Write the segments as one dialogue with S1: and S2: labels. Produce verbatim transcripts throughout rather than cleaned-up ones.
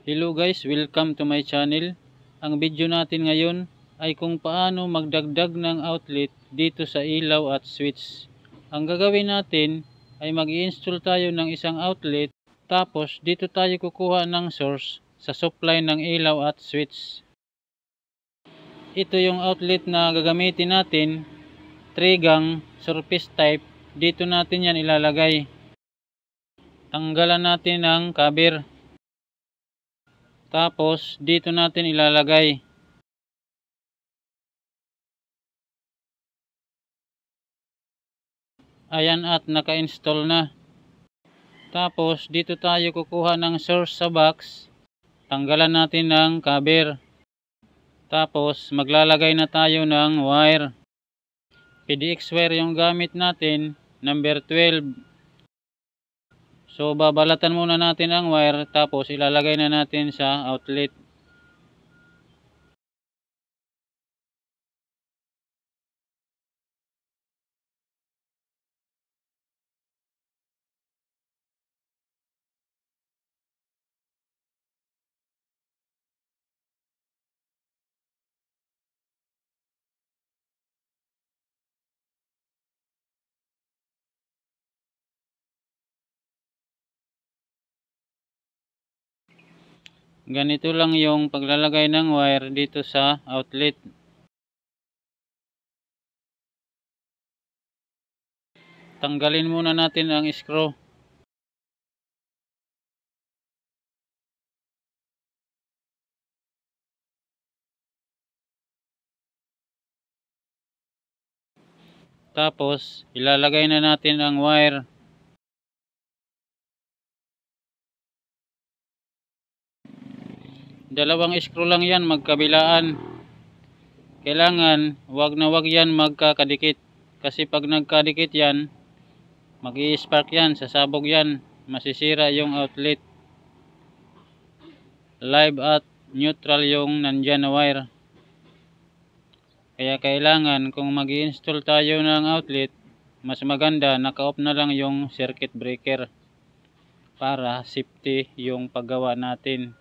S1: Hello guys, welcome to my channel. Ang video natin ngayon ay kung paano magdagdag ng outlet dito sa ilaw at switch. Ang gagawin natin ay mag-i-install tayo ng isang outlet, tapos dito tayo kukuha ng source sa supply ng ilaw at switch. Ito yung outlet na gagamitin natin, three gang surface type. Dito natin yan ilalagay. Tanggalan natin ng cover. Tapos dito natin ilalagay. Ayan, at naka-install na. Tapos dito tayo kukuha ng source sa box. Tanggalan natin ng cover. Tapos maglalagay na tayo ng wire. P D X wire yung gamit natin, number twelve. So babalatan muna natin ang wire, tapos ilalagay na natin sa outlet. Ganito lang yung paglalagay ng wire dito sa outlet. Tanggalin muna natin ang screw. Tapos ilalagay na natin ang wire. Dalawang screw lang yan magkabilaan. Kailangan wag na wag yan magkakadikit, kasi pag nagkadikit yan, mag-i-spark yan, sasabog yan, masisira yung outlet. Live at neutral yung nandyan na wire. Kaya kailangan kung mag-i-install tayo ng outlet, mas maganda naka-off na lang yung circuit breaker para safety yung paggawa natin.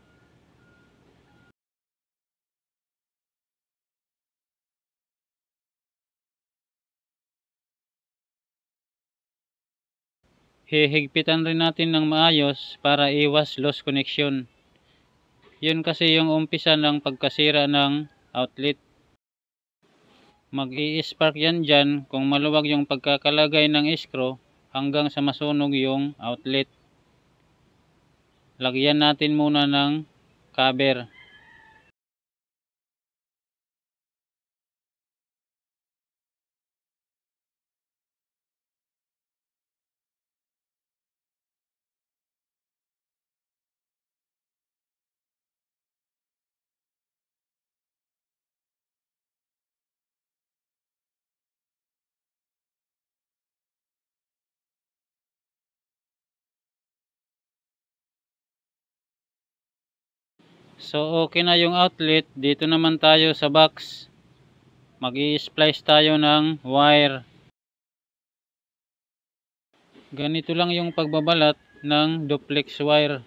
S1: Hihigpitan rin natin ng maayos para iwas loss connection. Yun kasi yung umpisa ng pagkasira ng outlet. Mag-i-spark yan dyan kung maluwag yung pagkakalagay ng screw hanggang sa masunog yung outlet. Lagyan natin muna ng cover. So okay na yung outlet. Dito naman tayo sa box. Mag-i-splice tayo ng wire. Ganito lang yung pagbabalat ng duplex wire.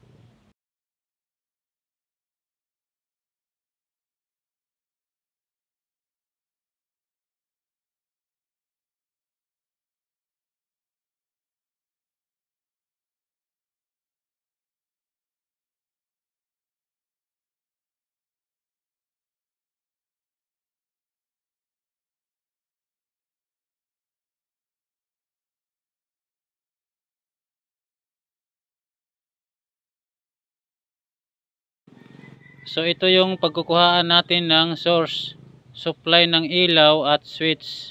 S1: So ito yung pagkukuhaan natin ng source, supply ng ilaw at switch.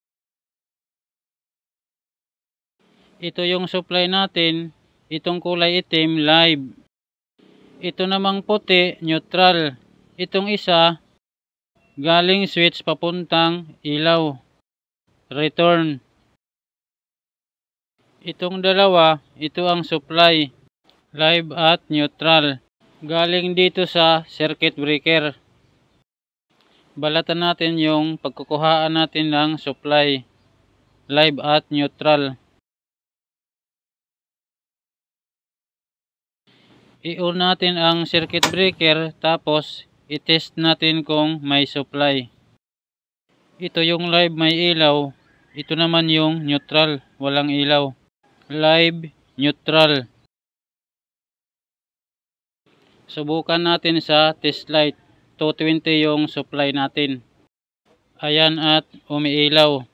S1: Ito yung supply natin, itong kulay itim live. Ito namang puti neutral. Itong isa galing switch papuntang ilaw, return. Itong dalawa, ito ang supply, live at neutral. Galing dito sa circuit breaker. Balatan natin yung pagkukuhaan natin ng supply, live at neutral. I-on natin ang circuit breaker tapos i-test natin kung may supply. Ito yung live may ilaw. Ito naman yung neutral, walang ilaw. Live, neutral. Subukan natin sa test light. two twenty yung supply natin. Ayan at umiilaw.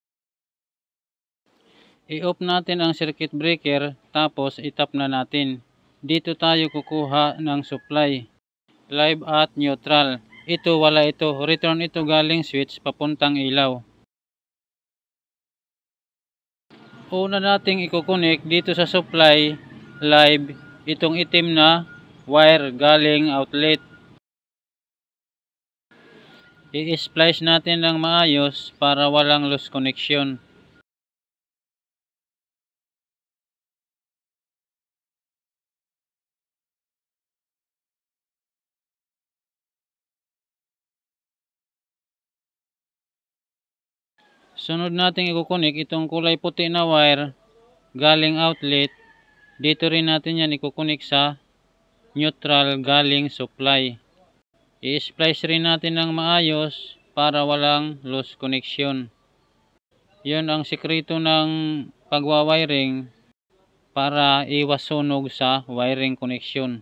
S1: I-off natin ang circuit breaker tapos itap na natin. Dito tayo kukuha ng supply. Live at neutral. Ito wala ito. Return ito galing switch papuntang ilaw. Una nating i-connect dito sa supply live itong itim na wire galing outlet. I-splice natin ng maayos para walang loose connection. Sunod natin i-connect itong kulay puti na wire galing outlet. Dito rin natin yan i-connect sa neutral galing supply. I-splice rin natin ng maayos para walang loose connection. Yun ang sikreto ng pagwawiring para iwas sunog sa wiring connection.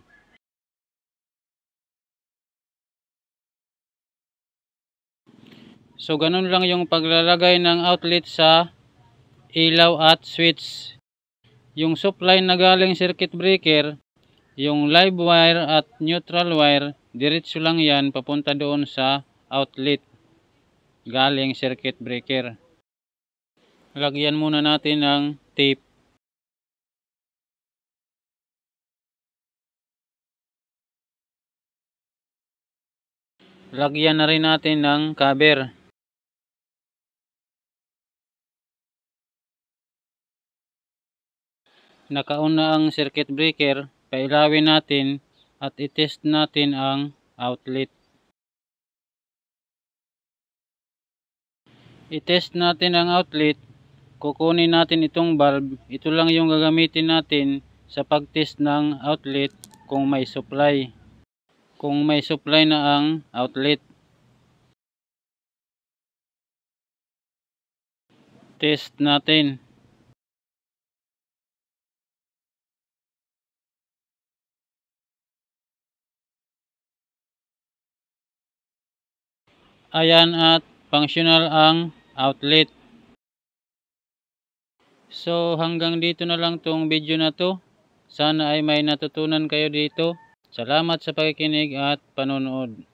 S1: So ganun lang yung paglalagay ng outlet sa ilaw at switch. Yung supply na galing circuit breaker, yung live wire at neutral wire, diretso lang yan papunta doon sa outlet galing circuit breaker. Lagyan muna natin ng tape. Lagyan na rin natin ng cover. Naka-on na ang circuit breaker, pailawin natin at i-test natin ang outlet. I-test natin ang outlet, kukunin natin itong bulb. Ito lang yung gagamitin natin sa pag-test ng outlet kung may supply. Kung may supply na ang outlet. Test natin. Ayan at functional ang outlet. So hanggang dito na lang tong video na to. Sana ay may natutunan kayo dito. Salamat sa pakikinig at panonood.